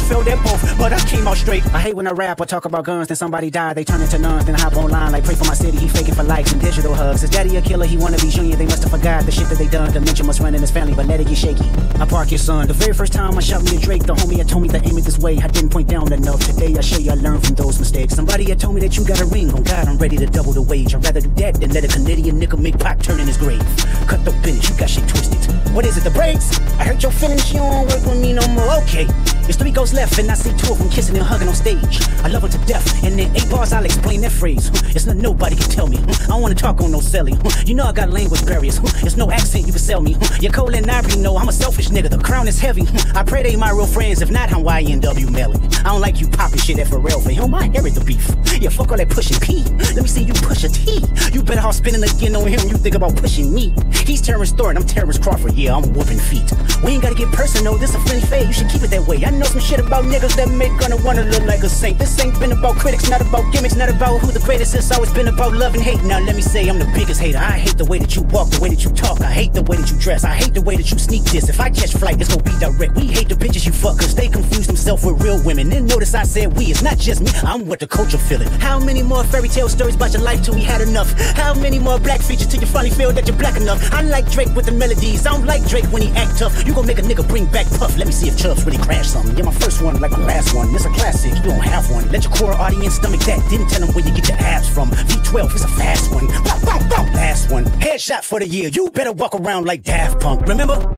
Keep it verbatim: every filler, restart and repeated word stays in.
failed at both, but I came out straight. I hate when I rap or talk about guns, then somebody die, they turn into nuns, then I hop online like pray for my city. He faking for likes and digital hugs. His daddy a killer, he wanna be junior. They must have forgot the shit that they done. Dementia must run in his family, but let it get shaky. I park your son. The very first time I shot me a Drake, the homie had told me to aim it this way. I didn't point down enough. Today I show you I learned from those mistakes. Somebody had told me that you got a ring. On God, I'm ready to double the wage. I'd rather do that than let a Canadian nigga make Pac turn in his grave. Cut the business, you got shit twisted. What is it, the brakes? I hurt your feelings, you don't work with me no more. Okay, there's three ghosts left and I see two of them kissing and hugging on stage. I love her to death, and in eight bars I'll explain that phrase. It's not nobody can tell me. I don't wanna talk on no celly. You know I got language barriers. There's no accent you can sell me. You're Cole and Ivory, know I'm a selfish nigga. The crown is heavy. I pray they my real friends. If not, I'm Y N W Melly. I don't like you popping shit at Pharrell for him. I inherit the beef. Yeah, fuck all that pushing P. Let me see you push a T. You better off spinning again on him. You think about pushing me. He's Terrence Thornton, I'm Terrence Crawford. Yeah, I'm whooping feet. We ain't gotta get personal. This a friendly fade. You should keep it that way. I know some shit about niggas that make gonna wanna look like a saint. This ain't been about critics, not about gimmicks, not about who the greatest. It's always been about love and hate. Now let me say I'm the biggest hater. I hate the way that you walk, the way that you talk. I hate the way that you dress. I hate the way that you sneak this. If I catch flight, it's gonna be direct. We hate the bitches you fuck, cause they confuse themselves with real women. Then notice I said we, it's not just me. I'm what the culture feeling. How many more fairy tale stories about your life till we had enough? How many more black features till you finally feel that you're black enough? I like Drake with the melodies. I don't like Drake when he act tough. You gon' make a nigga bring back Puff. Let me see if Chubbs really crash something. Yeah, my first one like my last one. It's a classic, you don't have one. Let your core audience stomach that. Didn't tell them where you get your abs from. V twelve is a fast one. Bow, bow, bow. Last one. Headshot for the year. You better walk around like Daft Punk. Remember?